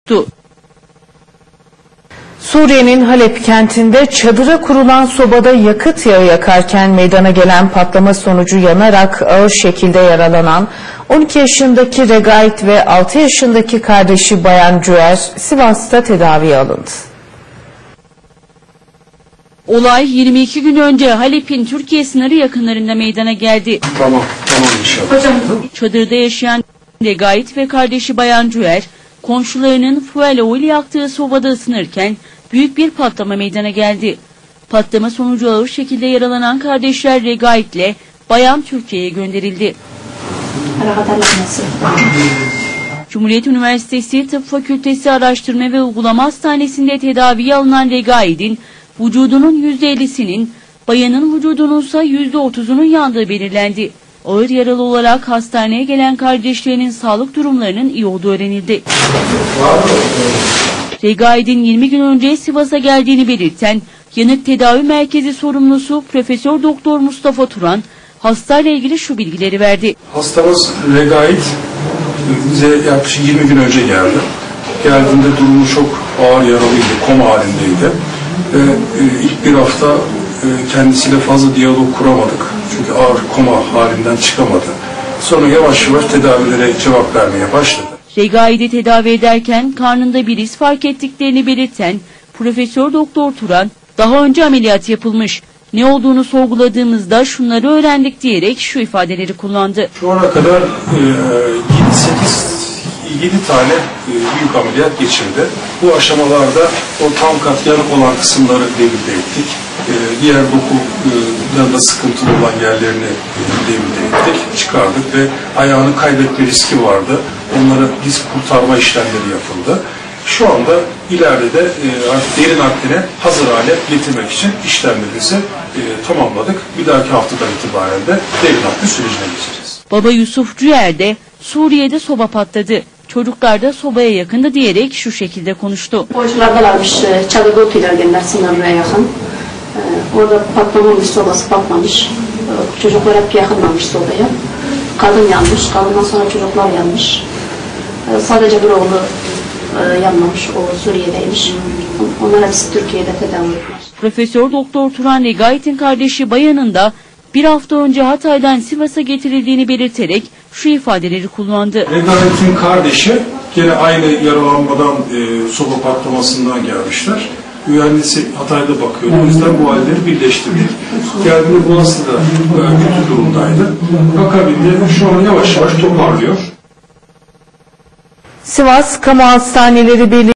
Suriye'nin Halep kentinde çadıra kurulan sobada yakıt yağı yakarken meydana gelen patlama sonucu yanarak ağır şekilde yaralanan 12 yaşındaki Regait ve 6 yaşındaki kardeşi Bayan Cüer Sivas'ta tedaviye alındı. Olay 22 gün önce Halep'in Türkiye sınırı yakınlarında meydana geldi. Tamam inşallah. Çadırda yaşayan Regait ve kardeşi Bayan Cüer, komşularının fuel oil yaktığı sobada ısınırken büyük bir patlama meydana geldi. Patlama sonucu ağır şekilde yaralanan kardeşler Regait ile Bayan Türkiye'ye gönderildi. Cumhuriyet Üniversitesi Tıp Fakültesi Araştırma ve Uygulama Hastanesi'nde tedaviye alınan Regait'in vücudunun %50'sinin, bayanın vücudunun ise %30'unun yandığı belirlendi. Ağır yaralı olarak hastaneye gelen kardeşlerinin sağlık durumlarının iyi olduğu öğrenildi. Regait'in 20 gün önce Sivas'a geldiğini belirten Yanık Tedavi Merkezi sorumlusu Profesör Doktor Mustafa Turan, hastayla ilgili şu bilgileri verdi. Hastamız Regait bize yaklaşık 20 gün önce geldi. Geldiğinde durumu çok ağır yaralıydı, koma halindeydi. İlk bir hafta kendisiyle fazla diyalog kuramadık. Çünkü ağır koma halinden çıkamadı. Sonra yavaş yavaş tedavilere cevap vermeye başladı. Regait'i tedavi ederken karnında bir iz fark ettiklerini belirten Profesör Doktor Turan, daha önce ameliyat yapılmış. Ne olduğunu sorguladığımızda şunları öğrendik diyerek şu ifadeleri kullandı. Şu ana kadar 7 tane büyük ameliyat geçirdi. Bu aşamalarda o tam kat yanık olan kısımları devrede ettik. Diğer dokularında sıkıntılı olan yerlerini devrede ettik, çıkardık ve ayağını kaybetme riski vardı. Onlara risk kurtarma işlemleri yapıldı. Şu anda ileride de artık derin nakline hazır hale getirmek için işlemlerimizi tamamladık. Bir dahaki haftadan itibaren de derin nakli sürecine geçeceğiz. Baba Yusuf Cüer de Suriye'de soba patladı. Çocuklar da sobaya yakındı diyerek şu şekilde konuştu. Komşulardalarmış, çadırda oturuyorlar sınırına yakın. Orada patlamamış, sobası patlamış. Çocuklar hep yakınlamış sobaya. Kadın yanmış, kadından sonra çocuklar yanmış. Sadece bir oğlu yanmamış, o Suriye'deymiş. Onlar hepsi Türkiye'de tedavi edilmiş. Profesör Doktor Turan Regait'in kardeşi Bayan'ın da bir hafta önce Hatay'dan Sivas'a getirildiğini belirterek şu ifadeleri kullandı. Regait'in kardeşi gene aynı yaralanmadan, soba patlamasından gelmişler. Mühendisi Hatay'da bakıyordu. O yüzden bu halleri birleştirdik. Geldiğinde bu hasta da kötü durumdaydı. Akabinde şu an yavaş yavaş toparlıyor. Sivas Kamu Hastaneleri Birliği